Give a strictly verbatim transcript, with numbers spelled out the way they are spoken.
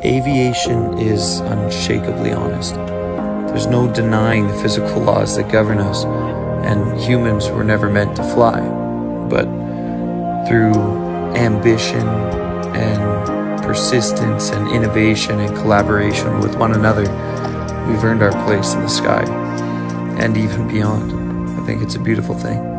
Aviation is unshakably honest. There's no denying the physical laws that govern us, and humans were never meant to fly. But through ambition and persistence and innovation and collaboration with one another, we've earned our place in the sky and even beyond. I think it's a beautiful thing.